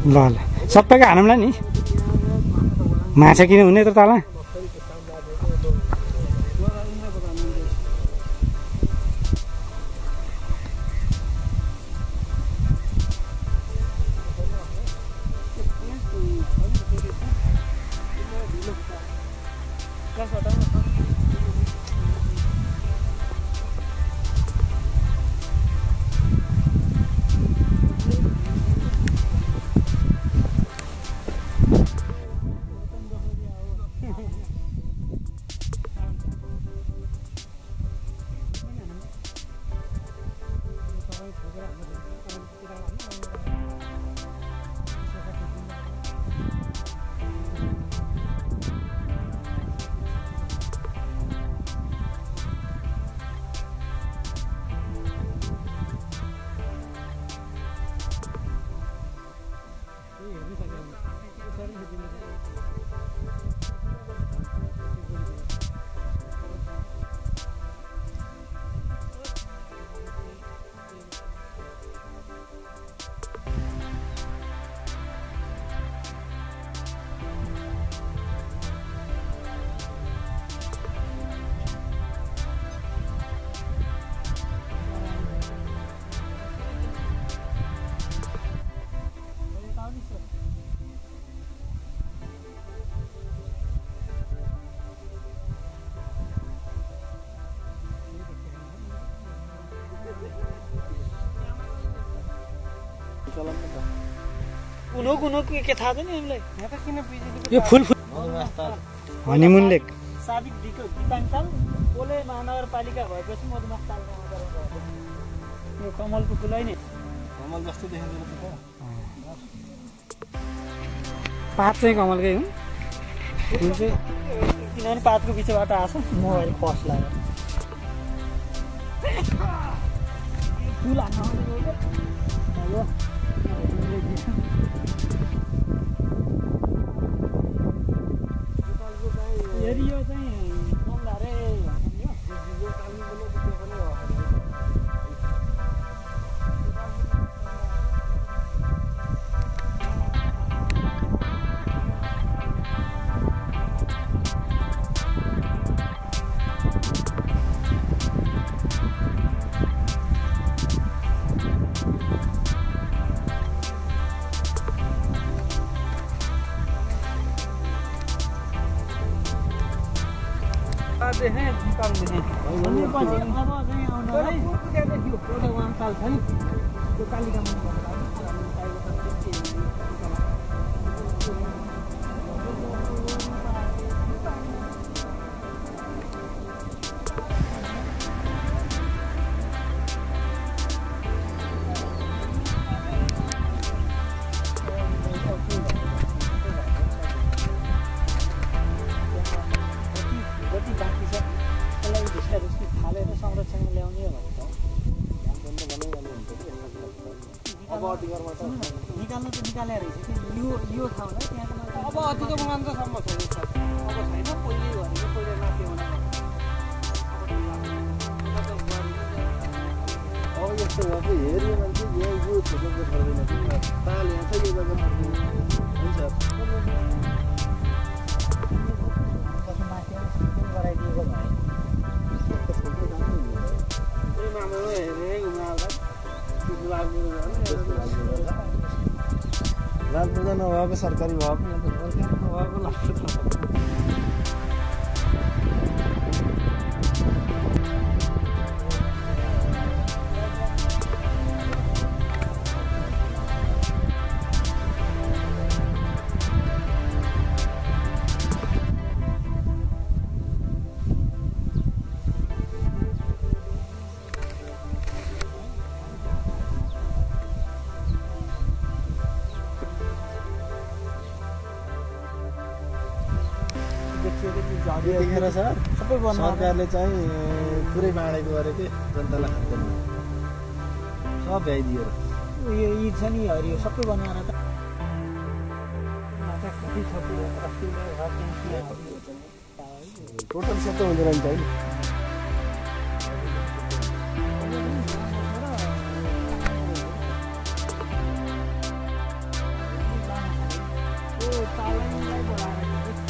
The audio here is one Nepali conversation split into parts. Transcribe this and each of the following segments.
ल ल सबैको हानौँला नि माछा किन हुने त तल कुनो के थाहा छैन हामीलाई यहाँ त किन बिजुली यो फुल हनीमुन लेक सादिक दिपाङ ताल बोले महानगरपालिका भएपछि मधुमस्ताल यो कमलको फुल हैन कमल जस्तो देखिन्छ त पात चाहिँ कमलकै हुन् फुल चाहिँ किनभने पातको बिचबाट आछ म अहिले फर्स्ट लाग्यो फुल हान्न यो एरिया चाहिँ मङ्गारे देखेँ दिपाङ देखेँ अनि पछि अब चाहिँ आउनु है एउटा वामकाल छ नि त्यो कालिका मन्दिर निकाल्नु त निकाले रहेछ कि यो ठाउँमा त्यहाँको अब अतिको बगान त सम्म छैन अब छैन पहिले भनेको पहिले नाप्यो भने अब यस्तो भए चाहिँ हेऱ्यो भने चाहिँ यो छोटो पर्दैन ताल यहाँ छ यो जग्गा पर्दैन हुन्छ कसो माथि गराइदिएको भए त्यही मामा हेरेँ घुमाउँदा रात पूजा नभएको सरकारी भएको नभएको लाग्छ देखेर सर सबै सरकारले चाहिँ पुरै बाँडेको गरेको जनतालाई खाँदैन सब भ्याइदिएर यो यी छ नि हरियो सबै बनाएर त टोटल सबै हुँदैन नि त होइन ताललाई बढाएर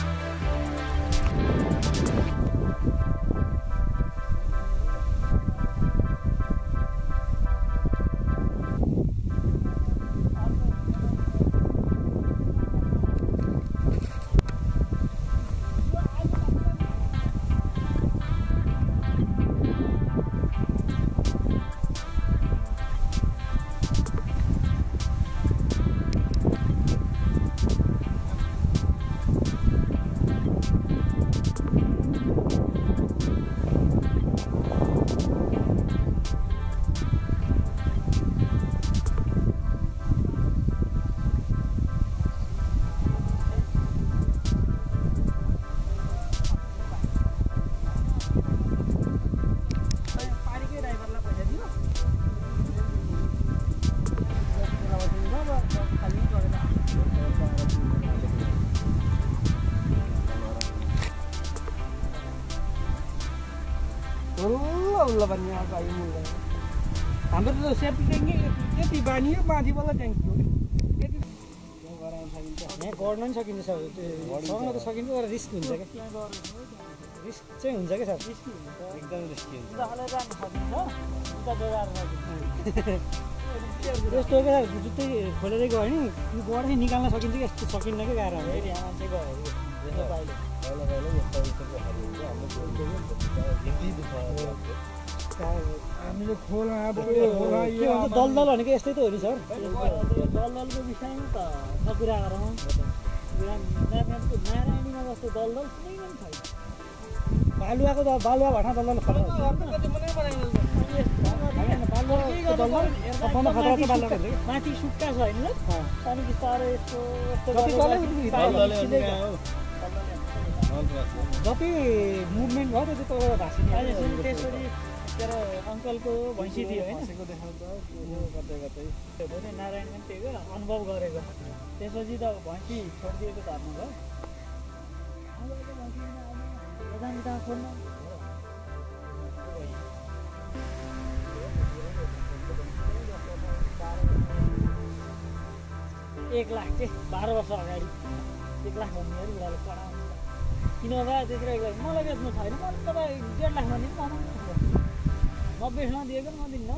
ल भन्ने आएको आयो मुल्ला हाम्रो त सेफ्टी ट्याङ्की यति बानियो माथि बल्ल ट्याङ्की हो यति गराउन सकिन्छ यहाँ गर्न पनि सकिन्छ सर गर्न त सकिन्छ तर रिस्क हुन्छ क्या रिस्क चाहिँ हुन्छ क्या सर रिस्की हुन्छ एकदम रिस्की हुन्छ जानु सकिन्छ उता बजार यस्तो क्या जुत्तै खोलेरै गयो नि यो गएर निकाल्न सकिन्छ कि यस्तो सकिन्न क्या गाह्रो हुन्छ यहाँ मान्छे गयो हामीले खोला दलदल भनेको यस्तै त हो नि सर दलदलको विषयमा त कुरा गरौँ नारायणीमा जस्तो दलदल कुनै पनि छैन बालुवाको बालुवा भट्टा दलदल खतरा माथि सुक्का छ होइन अनि बिस्तारै यस्तो जति मुभमेन्ट भयो त्यति तल भाँसिने त्यसरी तेरो अङ्कलको भैँसी थियो होइन नारायण पनि त्यही हो अनुभव गरेको त्यसपछि त भैँसी छोडिदिएको धर्म भयो खोल्न 1 लाख चाहिँ 12 वर्ष अगाडि 1 लाख भन्ने उनीहरूले पढाउँछ किनभने त्यतिखेर 1 लाख मलाई बेच्नु छैन मैले तपाईँ 1.5 लाख भन्ने पनि 90 सँग दिएको म दिन्न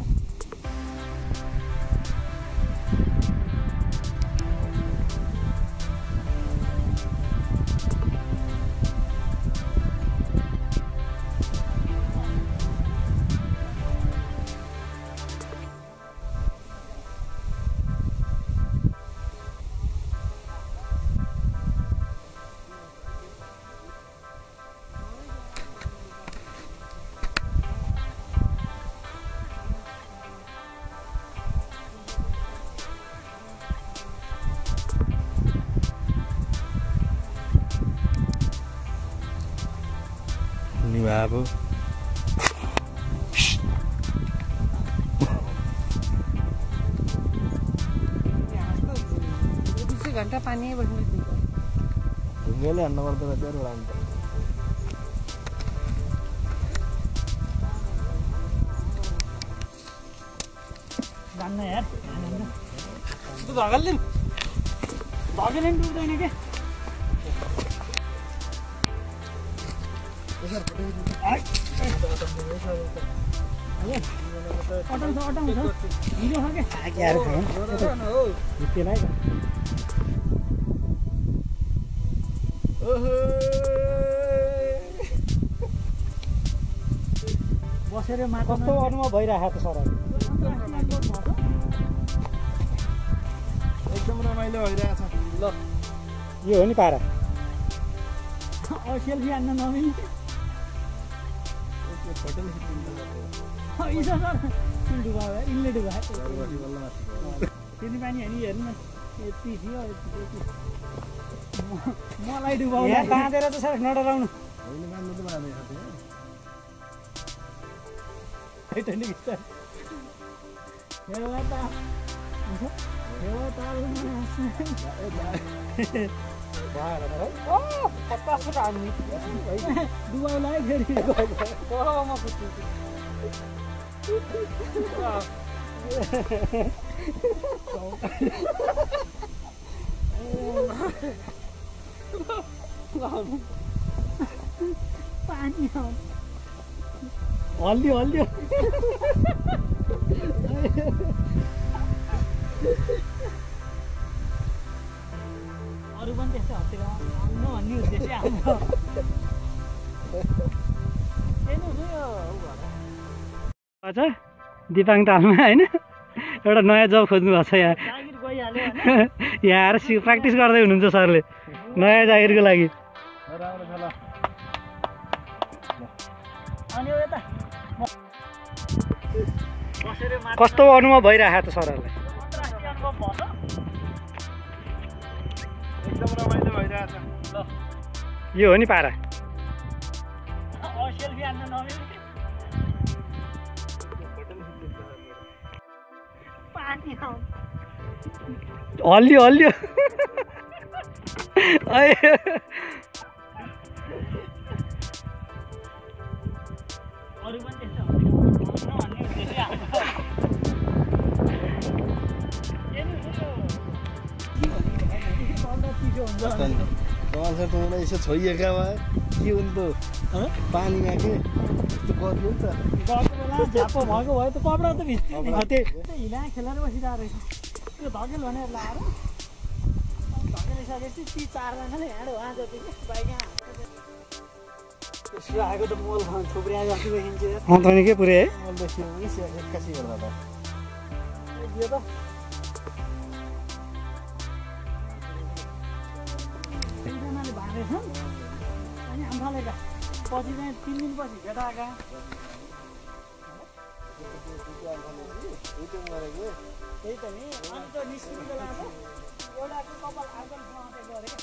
बाबु घन्टा पानी बस्नु ढुङ्गेले हान्न पर्दैन त्यो लान्छ जान्न यार तँ धगल्लिन धगेले पनि डुब्दैन के बसेर कस्तो अनुभव भइरहेको छ सर एकदम रमाइलो भइरहेछ ल यो हो नि पारा सेल्फी हान्न नमिल्ने त्यति पानी हामी हेर्नु न यति थियो मलाई डुबाउ बाँधेर त सर नडराउनु डुबाउला फेरि पानी हल्लियो हल्लियो अरू पनि त्यस्तै हत्तेर आउनु भन्ने उद्देश्य हाम्रो दिपाङ तालमा होइन एउटा नयाँ जब खोज्नु भएको छ यहाँ यहाँ आएर प्र्याक्टिस गर्दै हुनुहुन्छ सरले नयाँ जागिरको लागि कस्तो अनुभव भइरहेको छ सरहरूलाई एकदम रमाइलो भइरहेछ यो हो नि पारा हल्लियो हल्लियो यसो छोइएका भए के हुन्थ्यो पानीमा के यस्तो गरियो नि त झापो भएको भयो त कपडा त भिज्दै हिला खेलेर बसिरहेको रहेछ त्यो धकेल भनेर लाएर धकेलिसकेपछि ती चारजनाले हिँड्यो उहाँ जति बाइक यसो आएको त मोल थुप्रिया जति देखिन्छ तैँले के पुऱ्याए मोल देखियो एक्कासी गर्दा त यो त एकजनाले भाँदैछन् अनि आम्फालेका पछि चाहिँ 3 दिनपछि भेटाएका त्यही त नि अनि त निस्किने बेला त एउटाको कपाल अर्कोसँग मात्रै गरे